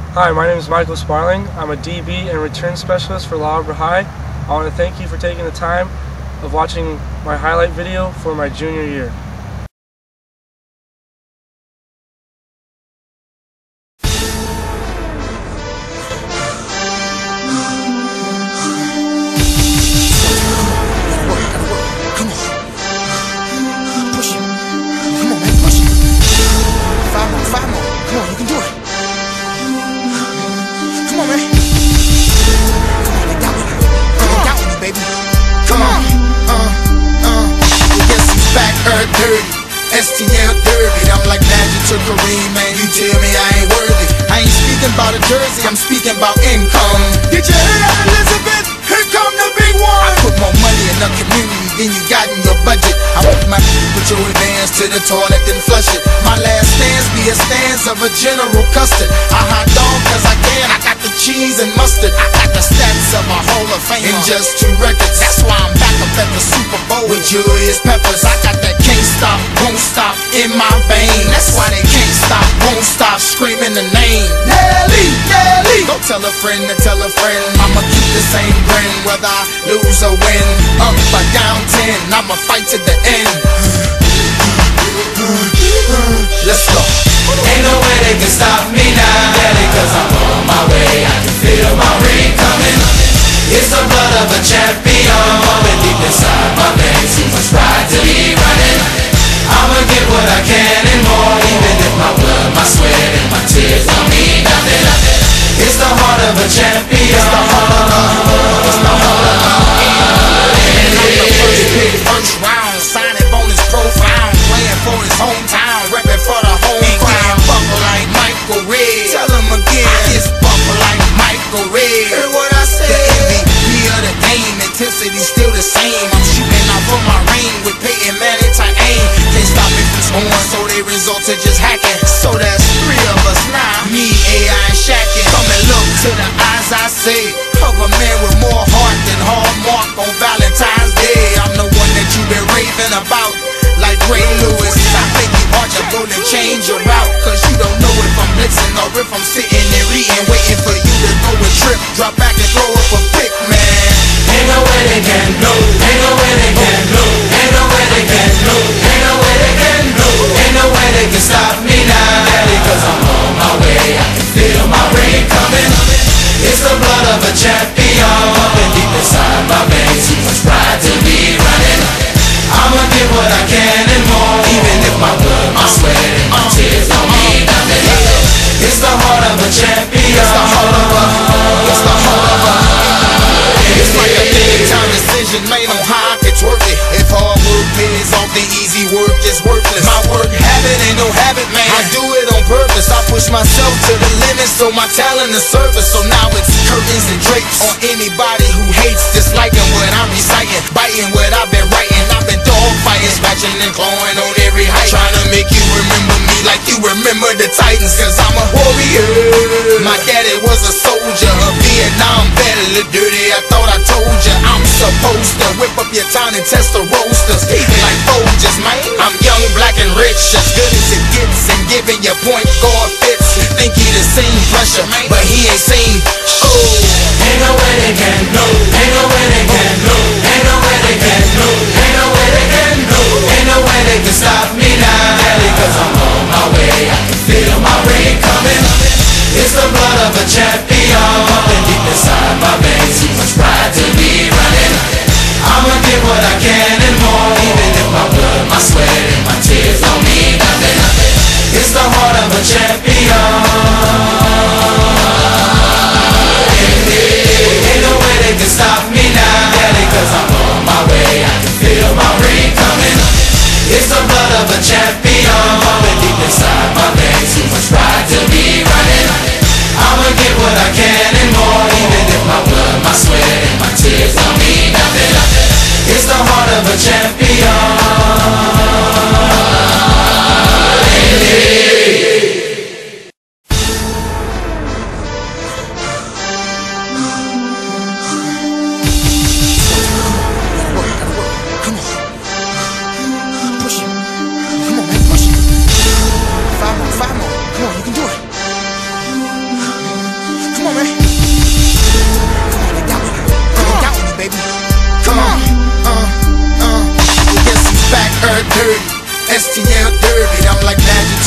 Hi, my name is Michael Sparling. I'm a DB and return specialist for La Habra High. I want to thank you for taking the time of watching my highlight video for my junior year. STL Derby, I'm like Magic to Kareem, man. You tell me I ain't worthy. I ain't speaking about a jersey, I'm speaking about income. Get your head out, Elizabeth, here come the big one. I put more money in the community than you got in your budget. I want my put your advance to the toilet, then flush it. My last stance be a stance of a General Custard. I hot dog cause I can, I got the cheese and mustard. I got the stats of a Hall of Fame in just 2 records. That's why I'm back up at the Super Bowl with Julius Peppers. I got that can't stop, won't stop in my vein. That's why they can't stop, won't stop screaming the name Nelly, Nelly. Go tell a friend to tell a friend, I'ma keep the same grin whether I lose or win. Up or down 10, I'ma fight to the end. Let's go. Ain't no way they can stop me now, Daddy, cause I'm on my way. I can feel my ring coming. It's the blood of a champion pumping deep inside my veins. Too much pride to be running. I'ma get what I can and more, even if my blood, my sweat, and my tears don't mean nothing. It's the heart of a champion. It's the heart of a, it's the heart of a. First round, signing bonus profound, playing for his hometown, repping for the home crowd. Buckle like Michael Red. Tell him again. I just buckle like Michael Red. Hear what I said? The MVP of the game, intensity still the same. I'm shooting out from my ring with Peyton Manning tight aim. Can't stop me from scoring, so they result to just hacking. So that's 3 of us now. Me, AI, and Shaqin'. Come and look to the eyes, I say, of a man with more heart than Hallmark on Valentine's Day. I'm the one that you've been raving about, like Ray Lewis. I think you ought to go and change your route, cause you don't know if I'm blitzing or if I'm sitting there eating, waiting for you to go and trip, drop back and throw up a pick, man. Ain't no way they can do, ain't no way they can do, ain't no way they can do, ain't no way they can do, ain't no way they can stop me now, Daddy, cause I'm on my way. I can feel my ring coming. It's the blood of a champion pumping deep inside my veins. Too much pride to be running. I'ma get what I can and more, even if my blood, my sweat, and my tears don't mean nothing. It's the heart of a champion. It's the heart of a, it's the heart of a. It's like a big time decision made on how I could twerk it. If hard work pays off, the easy work is worthless. My work habit ain't no habit, man. I do it on purpose. I push myself to the limit so my talent is surface. So now it's curtains and drapes on anybody who hates, disliking what I'm reciting, biting what I've been writing. I've been dog fighting, scratching and clawing on every height, trying to make you remember me like you remember the Titans, cause I'm a warrior. My daddy was a soldier, a Vietnam vet, a little dirty. I thought I told ya I'm supposed to whip up your town and test the roasters, eating like Folgers, man. I'm young, black, and rich, as good as it gets, and giving your point guard fits. Think he the same pressure, but he ain't seen. Ain't no way they can do, ain't no way they can do, ain't no way they can do, ain't no way they can do, ain't no way they can stop me now, Daddy, cause I'm on my way. I can feel my ring coming. It's the blood of a champion pumping deep inside my veins. Too much pride to be running. I'ma get what I can and more, even if my blood, my sweat, and my tears don't mean nothing. It's the heart of a champion.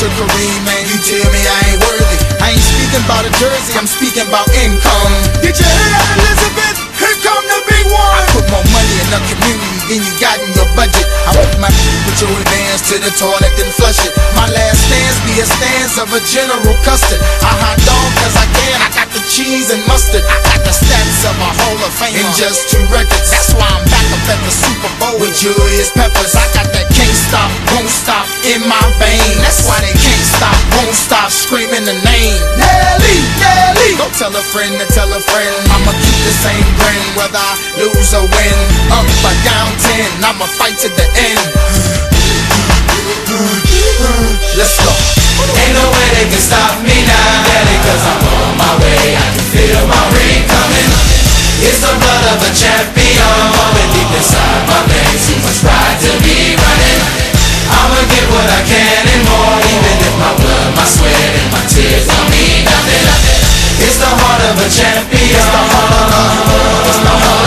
to Kareem, man, you tell me I ain't worthy. I ain't speaking about a jersey, I'm speaking about income. Did you hear that, Elizabeth? Here come the big one. I put more money in the community than you got in your budget. I want my put your advance to the toilet then flush it. My last stance be a stance of a General Custard. I hot dog cause I can, I got the cheese and mustard. I got the stats of a Hall of Fame in just 2 records. That's why I'm back up at the Super Bowl with Julius Peppers. I got that can't stop, won't stop in my veins. That's why they can't stop, won't stop screaming the name Nelly, Nelly. Go tell a friend to tell a friend, I'ma keep the same grin whether I lose or win. Up or down 10, I'ma fight to the end. Let's go. Ain't no way they can stop me now, Daddy, cause I'm on my way. I can feel my ring coming. It's the blood of a champion pumping deep inside my veins. Too much pride to be running. I'ma get what I can and more, even if my blood, my sweat, and my tears don't mean nothing. It's the heart of a champion. It's the heart of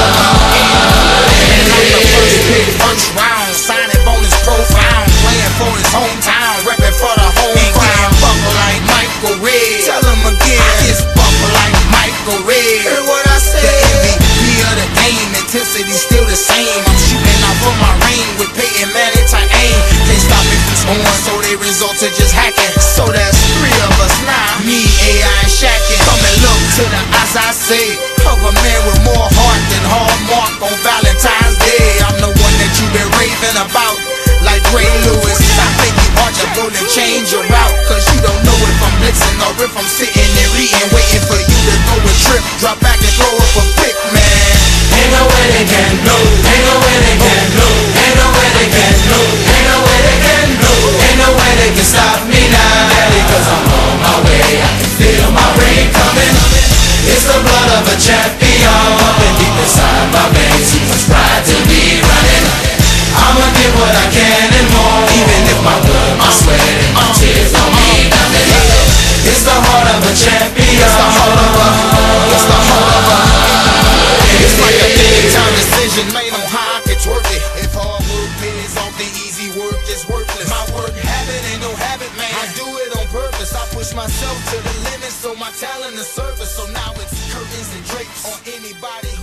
first round, signing bonus profound, playing for his hometown, repping for the home crowd. Buckle like Michael Red. Tell him again. It's buckle like Michael Red. Hear what I said? The MVP of the game, intensity still the same. I'm shooting out from my ring with Peyton Manning to aim. Can't stop me from scoring, so they result to just hacking. So that's 3 of us now. Me, AI, and Shaqin'. Come and look to the eyes I say of a man with more heart than Hallmark on Valentine's Day. I'm the one that you've been raving about, like Ray Lewis. I think you ought to go and change your route, cause you don't know if I'm blitzing or if I'm sitting and reading, waiting for you to go and trip, drop back and throw up a pick, man. Ain't no way they can blow, ain't no way they can blow, ain't no way they can blow, ain't no way they can blow, ain't no way they can stop me now, Daddy, cause I'm on my way. I can feel my ring coming. It's the blood of a champion pumping deep inside my veins. Too much pride to be running. I'ma get what I can and more, even if my blood, my sweat, and my tears don't mean nothing. It's the heart of a champion. It's the heart of a. It's the heart of a. It's like a big time decision made on how I could twerk it. If hard work pays off, the easy work is worthless. My work habit ain't no habit, man. I do it on purpose. I push myself to the limit so my talent is surface. So now it's curtains and drapes on anybody